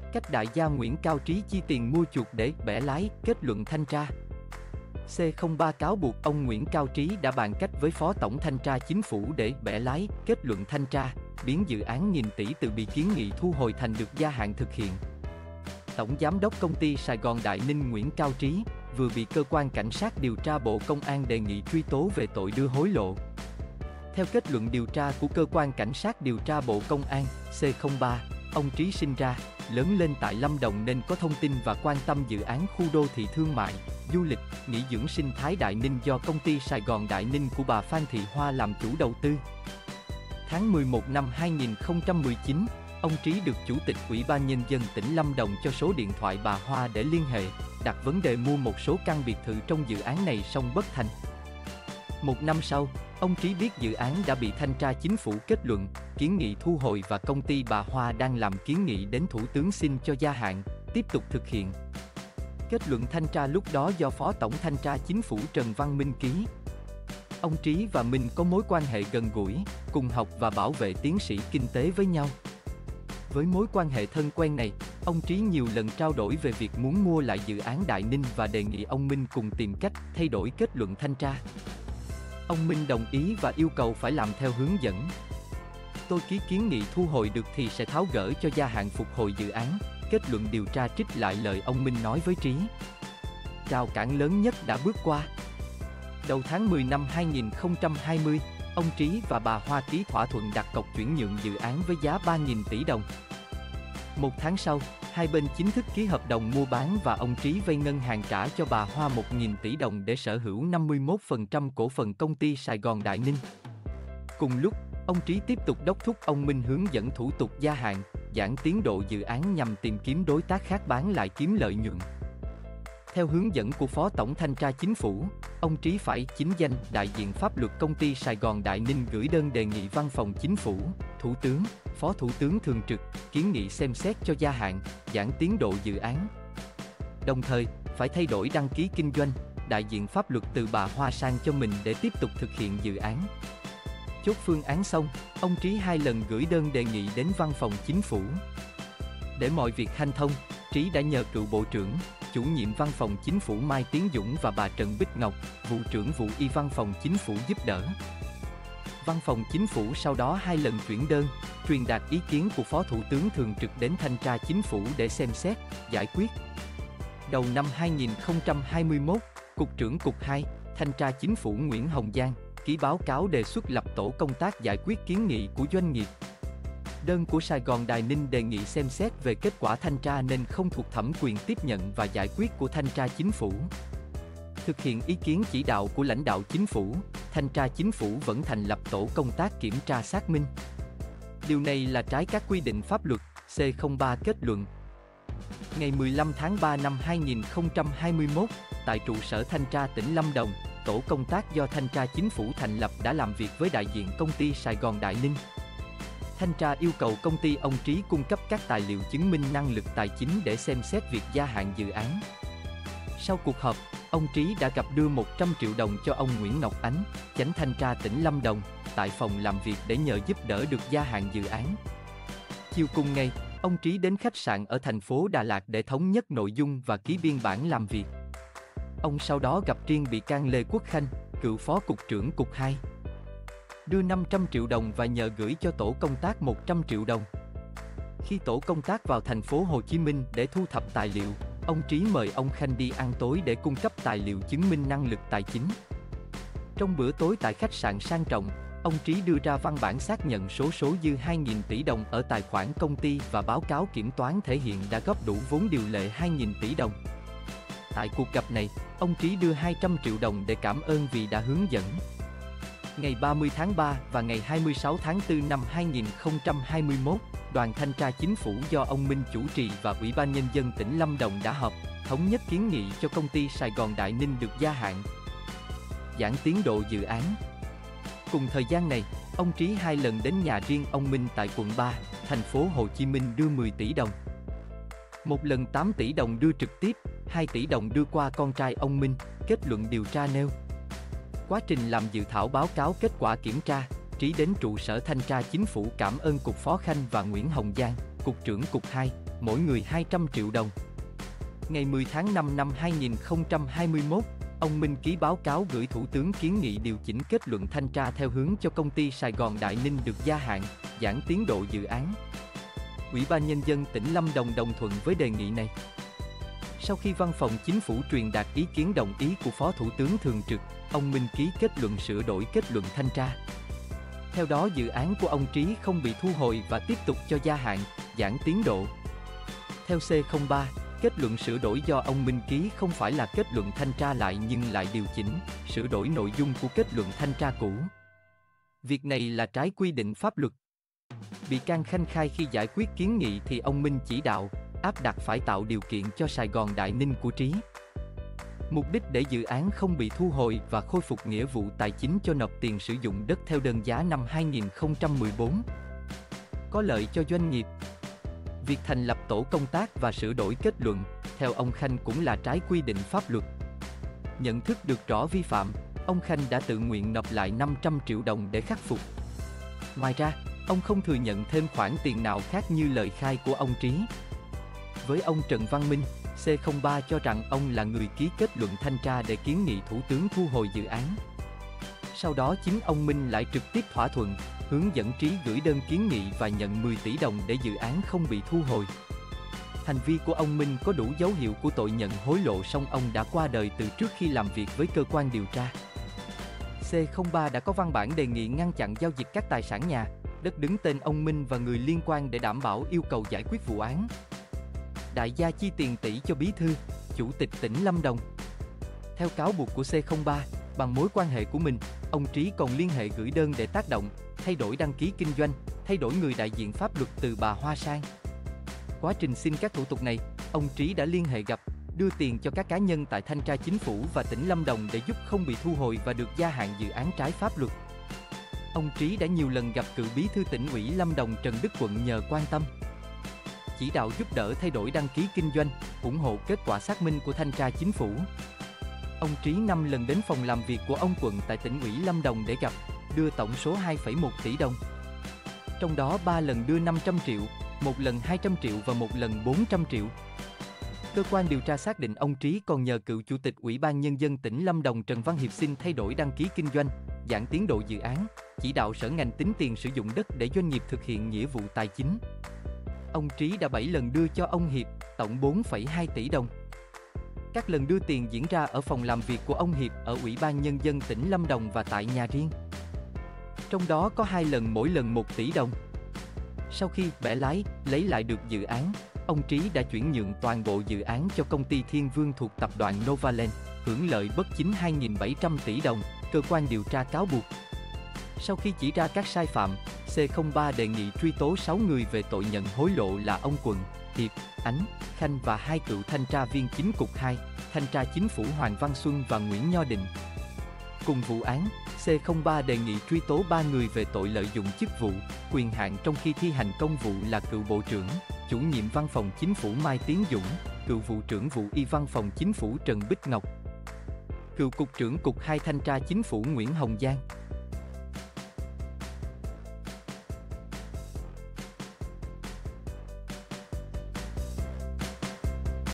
Cách đại gia Nguyễn Cao Trí chi tiền mua chuộc để bẻ lái, kết luận thanh tra. C03 cáo buộc ông Nguyễn Cao Trí đã bàn cách với Phó Tổng Thanh tra Chính phủ để bẻ lái, kết luận thanh tra, biến dự án nghìn tỷ từ bị kiến nghị thu hồi thành được gia hạn thực hiện. Tổng Giám đốc Công ty Sài Gòn Đại Ninh Nguyễn Cao Trí vừa bị Cơ quan Cảnh sát điều tra Bộ Công an đề nghị truy tố về tội đưa hối lộ. Theo kết luận điều tra của Cơ quan Cảnh sát điều tra Bộ Công an, C03, ông Trí sinh ra, lớn lên tại Lâm Đồng nên có thông tin và quan tâm dự án khu đô thị thương mại, du lịch, nghỉ dưỡng sinh thái Đại Ninh do Công ty Sài Gòn Đại Ninh của bà Phan Thị Hoa làm chủ đầu tư. Tháng 11 năm 2019, ông Trí được Chủ tịch Ủy ban Nhân dân tỉnh Lâm Đồng cho số điện thoại bà Hoa để liên hệ, đặt vấn đề mua một số căn biệt thự trong dự án này song bất thành. Một năm sau, ông Trí biết dự án đã bị thanh tra chính phủ kết luận, kiến nghị thu hồi và công ty bà Hoa đang làm kiến nghị đến Thủ tướng xin cho gia hạn, tiếp tục thực hiện. Kết luận thanh tra lúc đó do Phó Tổng Thanh tra Chính phủ Trần Văn Minh ký. Ông Trí và Minh có mối quan hệ gần gũi, cùng học và bảo vệ tiến sĩ kinh tế với nhau. Với mối quan hệ thân quen này, ông Trí nhiều lần trao đổi về việc muốn mua lại dự án Đại Ninh và đề nghị ông Minh cùng tìm cách thay đổi kết luận thanh tra. Ông Minh đồng ý và yêu cầu phải làm theo hướng dẫn. Tôi ký kiến nghị thu hồi được thì sẽ tháo gỡ cho gia hạn phục hồi dự án, kết luận điều tra trích lại lời ông Minh nói với Trí. Rào cản lớn nhất đã bước qua. Đầu tháng 10 năm 2020, ông Trí và bà Hoa ký thỏa thuận đặt cọc chuyển nhượng dự án với giá 3.000 tỷ đồng. Một tháng sau, hai bên chính thức ký hợp đồng mua bán và ông Trí vay ngân hàng trả cho bà Hoa 1.000 tỷ đồng để sở hữu 51% cổ phần công ty Sài Gòn Đại Ninh. Cùng lúc, ông Trí tiếp tục đốc thúc ông Minh hướng dẫn thủ tục gia hạn, giãn tiến độ dự án nhằm tìm kiếm đối tác khác bán lại kiếm lợi nhuận. Theo hướng dẫn của Phó Tổng Thanh tra Chính phủ, ông Trí phải chính danh đại diện pháp luật công ty Sài Gòn Đại Ninh gửi đơn đề nghị Văn phòng Chính phủ, Thủ tướng, Phó Thủ tướng thường trực, kiến nghị xem xét cho gia hạn, giãn tiến độ dự án. Đồng thời, phải thay đổi đăng ký kinh doanh, đại diện pháp luật từ bà Hoa sang cho mình để tiếp tục thực hiện dự án. Chốt phương án xong, ông Trí 2 lần gửi đơn đề nghị đến Văn phòng Chính phủ. Để mọi việc hanh thông, Trí đã nhờ cựu Bộ trưởng, Chủ nhiệm Văn phòng Chính phủ Mai Tiến Dũng và bà Trần Bích Ngọc, Vụ trưởng Vụ Y Văn phòng Chính phủ giúp đỡ. Văn phòng Chính phủ sau đó 2 lần chuyển đơn, truyền đạt ý kiến của Phó Thủ tướng thường trực đến Thanh tra Chính phủ để xem xét, giải quyết. Đầu năm 2021, Cục trưởng Cục 2, Thanh tra Chính phủ Nguyễn Hồng Giang ký báo cáo đề xuất lập tổ công tác giải quyết kiến nghị của doanh nghiệp. Đơn của Sài Gòn Đại Ninh đề nghị xem xét về kết quả thanh tra nên không thuộc thẩm quyền tiếp nhận và giải quyết của Thanh tra Chính phủ. Thực hiện ý kiến chỉ đạo của lãnh đạo Chính phủ, Thanh tra Chính phủ vẫn thành lập tổ công tác kiểm tra xác minh. Điều này là trái các quy định pháp luật, C03 kết luận. Ngày 15 tháng 3 năm 2021, tại trụ sở Thanh tra tỉnh Lâm Đồng, tổ công tác do Thanh tra Chính phủ thành lập đã làm việc với đại diện công ty Sài Gòn Đại Ninh. Thanh tra yêu cầu công ty ông Trí cung cấp các tài liệu chứng minh năng lực tài chính để xem xét việc gia hạn dự án. Sau cuộc họp, ông Trí đã gặp đưa 100 triệu đồng cho ông Nguyễn Ngọc Ánh, chánh thanh tra tỉnh Lâm Đồng, tại phòng làm việc để nhờ giúp đỡ được gia hạn dự án. Chiều cùng ngày, ông Trí đến khách sạn ở thành phố Đà Lạt để thống nhất nội dung và ký biên bản làm việc. Ông sau đó gặp riêng bị can Lê Quốc Khanh, cựu Phó Cục trưởng Cục 2. Đưa 500 triệu đồng và nhờ gửi cho tổ công tác 100 triệu đồng. Khi tổ công tác vào thành phố Hồ Chí Minh để thu thập tài liệu, ông Trí mời ông Khanh đi ăn tối để cung cấp tài liệu chứng minh năng lực tài chính. Trong bữa tối tại khách sạn sang trọng, ông Trí đưa ra văn bản xác nhận số dư 2.000 tỷ đồng ở tài khoản công ty và báo cáo kiểm toán thể hiện đã góp đủ vốn điều lệ 2.000 tỷ đồng. Tại cuộc gặp này, ông Trí đưa 200 triệu đồng để cảm ơn vì đã hướng dẫn. Ngày 30 tháng 3 và ngày 26 tháng 4 năm 2021, đoàn thanh tra chính phủ do ông Minh chủ trì và Ủy ban Nhân dân tỉnh Lâm Đồng đã họp, thống nhất kiến nghị cho công ty Sài Gòn Đại Ninh được gia hạn, giãn tiến độ dự án. Cùng thời gian này, ông Trí 2 lần đến nhà riêng ông Minh tại quận 3, thành phố Hồ Chí Minh đưa 10 tỷ đồng. Một lần 8 tỷ đồng đưa trực tiếp, 2 tỷ đồng đưa qua con trai ông Minh, kết luận điều tra nêu. Quá trình làm dự thảo báo cáo kết quả kiểm tra, Trí đến trụ sở thanh tra chính phủ cảm ơn Cục Phó Khanh và Nguyễn Hồng Giang, Cục trưởng Cục 2, mỗi người 200 triệu đồng. Ngày 10 tháng 5 năm 2021, ông Minh ký báo cáo gửi Thủ tướng kiến nghị điều chỉnh kết luận thanh tra theo hướng cho công ty Sài Gòn Đại Ninh được gia hạn, giãn tiến độ dự án. Ủy ban Nhân dân tỉnh Lâm Đồng đồng thuận với đề nghị này. Sau khi Văn phòng Chính phủ truyền đạt ý kiến đồng ý của Phó Thủ tướng Thường trực, ông Minh ký kết luận sửa đổi kết luận thanh tra. Theo đó, dự án của ông Trí không bị thu hồi và tiếp tục cho gia hạn, giãn tiến độ. Theo C03, kết luận sửa đổi do ông Minh ký không phải là kết luận thanh tra lại nhưng lại điều chỉnh, sửa đổi nội dung của kết luận thanh tra cũ. Việc này là trái quy định pháp luật. Bị can Khanh khai khi giải quyết kiến nghị thì ông Minh chỉ đạo, áp đặt phải tạo điều kiện cho Sài Gòn Đại Ninh của Trí. Mục đích để dự án không bị thu hồi và khôi phục nghĩa vụ tài chính cho nộp tiền sử dụng đất theo đơn giá năm 2014. Có lợi cho doanh nghiệp. Việc thành lập tổ công tác và sửa đổi kết luận, theo ông Khanh cũng là trái quy định pháp luật. Nhận thức được rõ vi phạm, ông Khanh đã tự nguyện nộp lại 500 triệu đồng để khắc phục. Ngoài ra, ông không thừa nhận thêm khoản tiền nào khác như lời khai của ông Trí. Với ông Trần Văn Minh, C03 cho rằng ông là người ký kết luận thanh tra để kiến nghị Thủ tướng thu hồi dự án. Sau đó chính ông Minh lại trực tiếp thỏa thuận, hướng dẫn Trí gửi đơn kiến nghị và nhận 10 tỷ đồng để dự án không bị thu hồi. Hành vi của ông Minh có đủ dấu hiệu của tội nhận hối lộ, song ông đã qua đời từ trước khi làm việc với cơ quan điều tra. C03 đã có văn bản đề nghị ngăn chặn giao dịch các tài sản nhà, đất đứng tên ông Minh và người liên quan để đảm bảo yêu cầu giải quyết vụ án. Đại gia chi tiền tỷ cho bí thư, chủ tịch tỉnh Lâm Đồng. Theo cáo buộc của C03, bằng mối quan hệ của mình, ông Trí còn liên hệ gửi đơn để tác động, thay đổi đăng ký kinh doanh, thay đổi người đại diện pháp luật từ bà Hoa sang. Quá trình xin các thủ tục này, ông Trí đã liên hệ gặp, đưa tiền cho các cá nhân tại Thanh tra Chính phủ và tỉnh Lâm Đồng để giúp không bị thu hồi và được gia hạn dự án trái pháp luật. Ông Trí đã nhiều lần gặp cựu bí thư tỉnh ủy Lâm Đồng Trần Đức Quận nhờ quan tâm, chỉ đạo giúp đỡ thay đổi đăng ký kinh doanh, ủng hộ kết quả xác minh của Thanh tra Chính phủ. Ông Trí 5 lần đến phòng làm việc của ông Quận tại tỉnh ủy Lâm Đồng để gặp, đưa tổng số 2,1 tỷ đồng. Trong đó 3 lần đưa 500 triệu, 1 lần 200 triệu và 1 lần 400 triệu. Cơ quan điều tra xác định ông Trí còn nhờ cựu Chủ tịch Ủy ban Nhân dân tỉnh Lâm Đồng Trần Văn Hiệp xin thay đổi đăng ký kinh doanh, giãn tiến độ dự án, chỉ đạo sở ngành tính tiền sử dụng đất để doanh nghiệp thực hiện nghĩa vụ tài chính. Ông Trí đã 7 lần đưa cho ông Hiệp, tổng 4,2 tỷ đồng. Các lần đưa tiền diễn ra ở phòng làm việc của ông Hiệp ở Ủy ban Nhân dân tỉnh Lâm Đồng và tại nhà riêng. Trong đó có 2 lần mỗi lần 1 tỷ đồng. Sau khi bẻ lái, lấy lại được dự án, ông Trí đã chuyển nhượng toàn bộ dự án cho công ty Thiên Vương thuộc tập đoàn Novaland, hưởng lợi bất chính 2.700 tỷ đồng, cơ quan điều tra cáo buộc. Sau khi chỉ ra các sai phạm, C03 đề nghị truy tố 6 người về tội nhận hối lộ là ông Quận, Hiệp, Ánh, Khanh và 2 cựu thanh tra viên chính Cục 2, Thanh tra Chính phủ Hoàng Văn Xuân và Nguyễn Nho Định. Cùng vụ án, C03 đề nghị truy tố 3 người về tội lợi dụng chức vụ, quyền hạn trong khi thi hành công vụ là cựu Bộ trưởng, Chủ nhiệm Văn phòng Chính phủ Mai Tiến Dũng, cựu Vụ trưởng Vụ Y Văn phòng Chính phủ Trần Bích Ngọc, cựu Cục trưởng Cục 2 Thanh tra Chính phủ Nguyễn Hồng Giang.